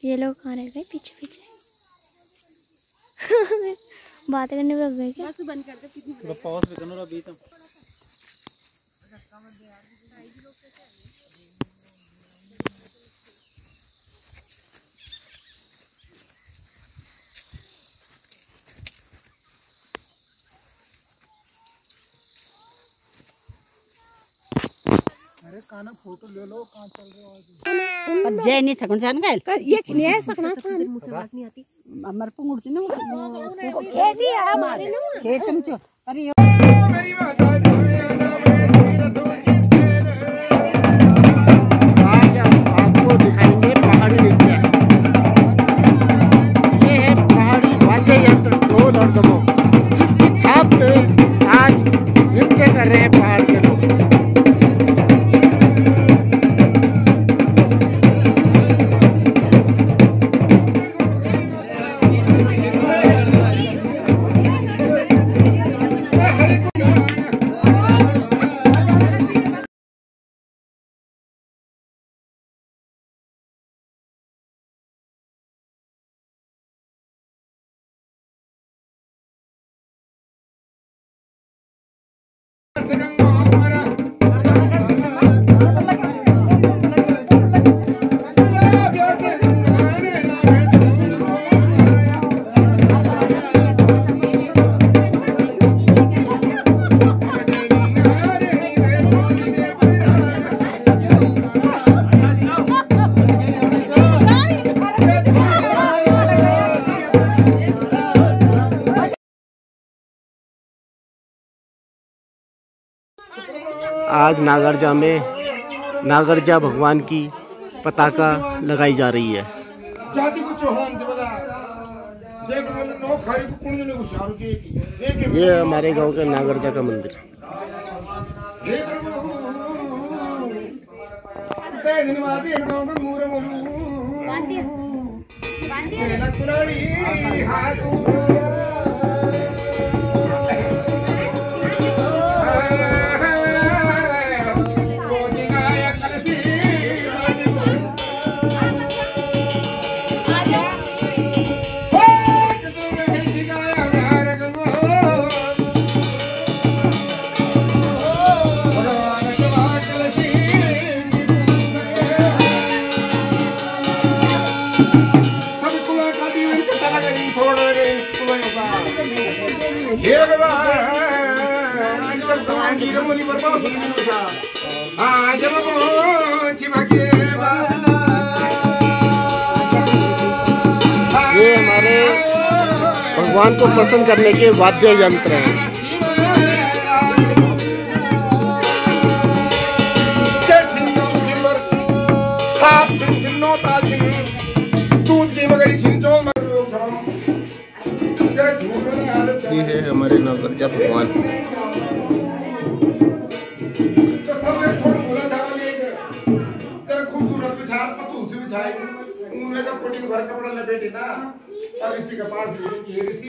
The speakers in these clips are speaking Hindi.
ये लोग कहाँ रह गए पीछे पीछे? बात करने में लग गए क्या? बंद कर दे, कितनी पॉज भी करना अभी तो। अरे काना फोटो ले लो, कहाँ चल रहे हो आज? पर जय नहीं सकन जान गए ये नहीं है सकना था, मुझे बात नहीं आती। अमर को उड़ती ना खेती है हमारे खेत में जो अरे मेरी माता आज आपको दिखाएंगे पहाड़ी नृत्य। ये है पहाड़ी वाद्य यंत्र ढोल और दमोह, जिसकी थाप पे आज नृत्य कर रहे हैं पहाड़ के लोग। आज नागरजा में नागरजा भगवान की पताका लगाई जा रही है। ये हमारे गांव के नागरजा का मंदिर। ये हमारे भगवान को प्रसन्न करने के वाद्य यंत्र हैं। ये है हमारे नागरजा भगवान। कपड़ा लपेटे ना और इसी के पास ये ऋषि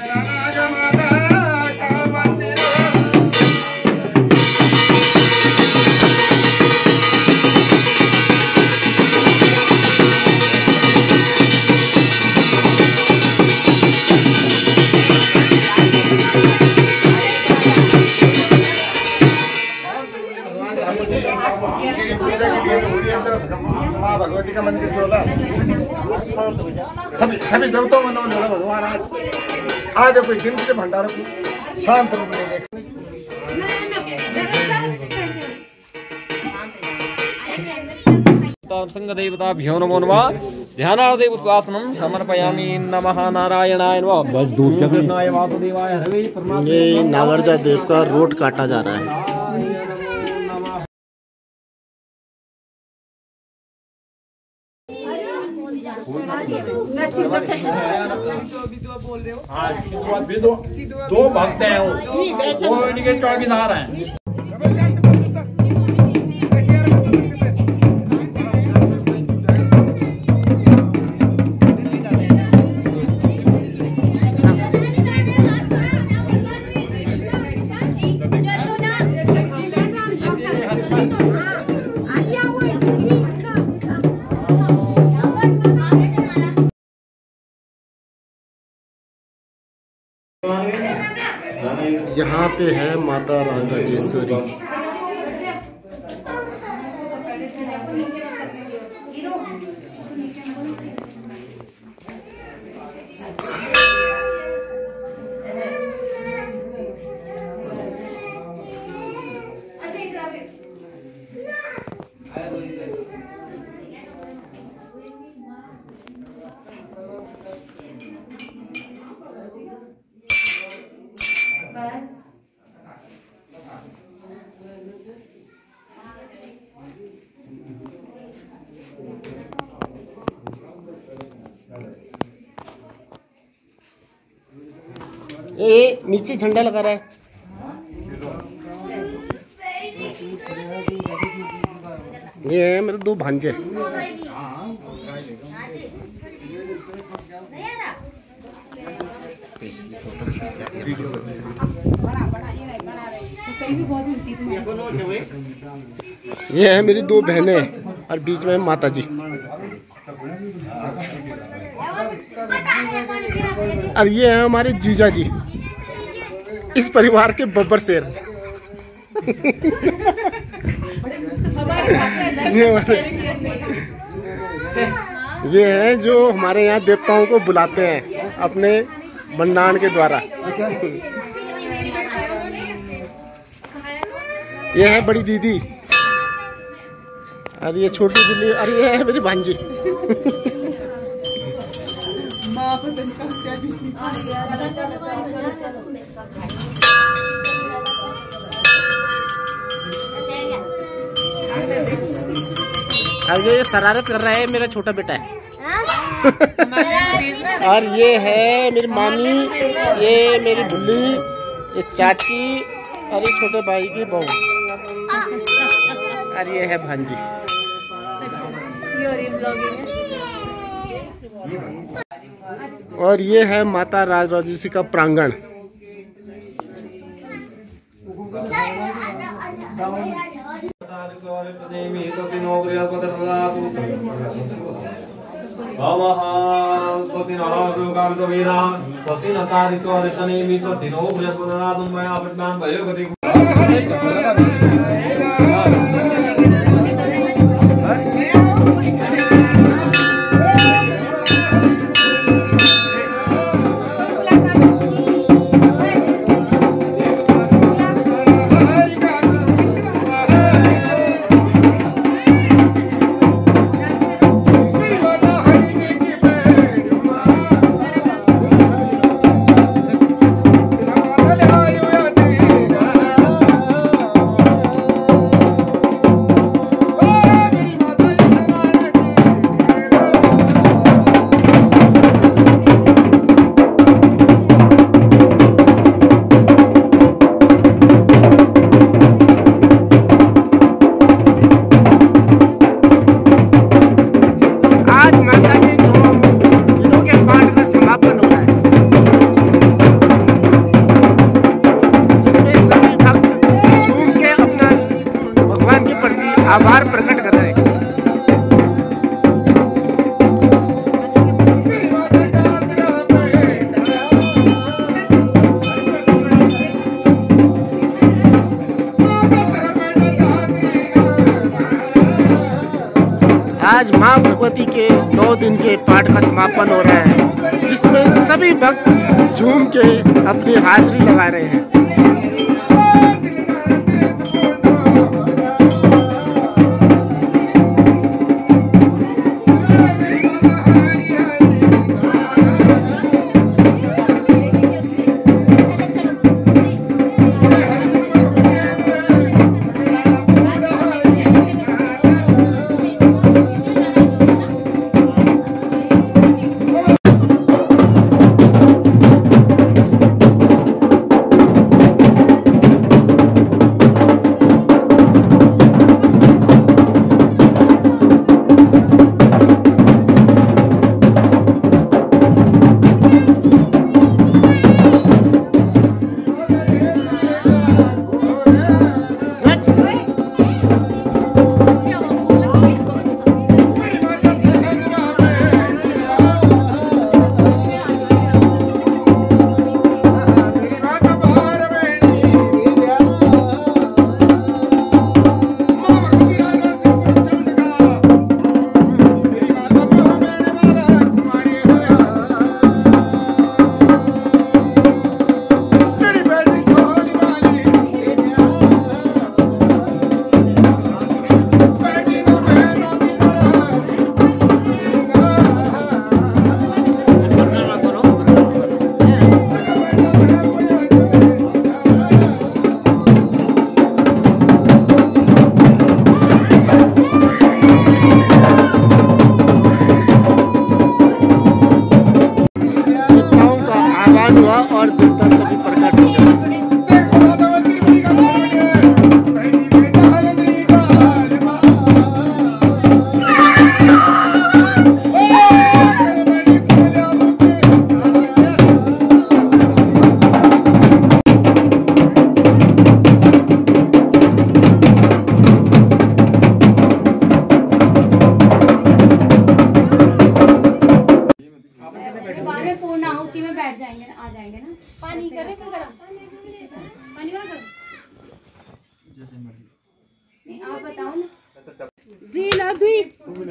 माँ भगवती का मंदिर जो सभी देवताओं में नौन भगवान आज कोई दिन के भंडारों को शांत रूप में संगदेवताभ्यो नमो नमः। ध्यानादेव स्वासनम समर्पयामि। नमः नारायणाय नमः। कृष्णाय वासुदेवाय हरवे परमात्मा। ये नागरजा देव का रोट काटा जा रहा है। दो भक्त हैं वो इनके चौकीदार हैं। यहाँ पे है माता राजराजेश्वरी। ये नीचे झंडा लगा रहा है। ये है मेरे दो भांजे। ये है मेरी दो बहनें और बीच में माता जी। और ये है हमारे जीजा जी, इस परिवार के बब्बर शेर। ये है जो हमारे यहाँ देवताओं को बुलाते हैं अपने भंडारण के द्वारा। ये है बड़ी दीदी और ये छोटी बिल्ली और ये है मेरी भांजी। और ये शरारत कर रहा है मेरा छोटा बेटा है। और ये है मेरी मामी, ये मेरी बुल्ली, ये चाची और ये छोटे भाई की बहू और ये है भांजी। और ये है माता राजराजेश्वरी का प्रांगण। आभार प्रकट कर रहे हैं। आज माँ भगवती के 9 दिन के पाठ का समापन हो रहा है, जिसमें सभी भक्त झूम के अपनी हाजिरी लगा रहे हैं।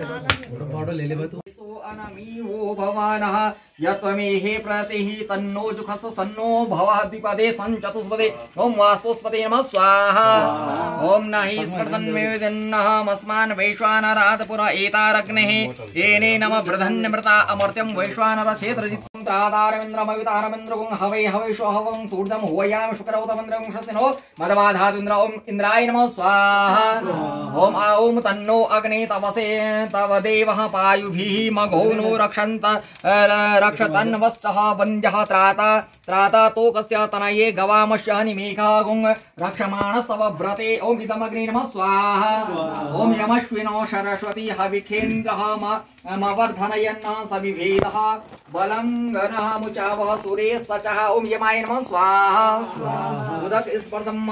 अनमीवो भवानः यत्त्वमेहि प्रतिः तन्नो जुखस सन्नो भवः द्विपदे सञ्चतुष्पदे ओम वास्तुस्पते नमः स्वाहा ओम नहि स्मृतन्मेदिन्नहमस्मान् वैश्वानरात् पुर एतारग्नेः येने नमः बृधन्यमृता अमर्त्यं वैश्वानर क्षेत्रजितं त्रादारमिन्द्रमवितारमिन्द्रगुं हवै हवैषो हवं सूर्यं हुवयाम शुक्रौतमन्द्रं शस्तिनो मदवाधातुन्द्र ओम इंद्राय नमः स्वाहा ओम आऊम तन्नो अग्ने तवसे तव देवः पायुभिः मघो नो रक्षतन्वश्चः वन्द्यः त्राता तोकस्य तनये गवामस्य निमेघा गुं रक्षमाणस्तव व्रते ओम इदमग्ने नमः स्वाहा ओम यमश्विनो सरस्वती हविखेन्द्रः मवर्धनयन्नः सविभेदः बलं गणः मुचावः सूर्ये सचः ओम यमाय नमः स्वाहा उदक स्पर्शम्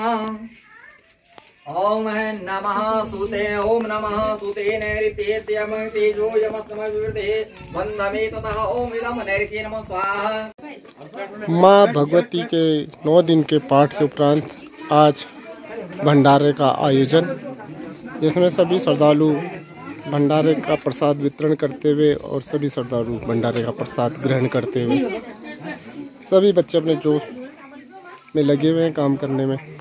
ओम नमः सुते ओम नमः सुते नैऋत्येत्यम तेजो यमस्तमविवृते वन्दमे ततः ओम इदं नैऋत्ये नमः स्वाहा। माँ भगवती के 9 दिन के पाठ के उपरांत आज भंडारे का आयोजन, जिसमें सभी श्रद्धालु भंडारे का प्रसाद वितरण करते हुए और सभी श्रद्धालु भंडारे का प्रसाद ग्रहण करते हुए सभी बच्चे अपने जोश में लगे हुए हैं काम करने में।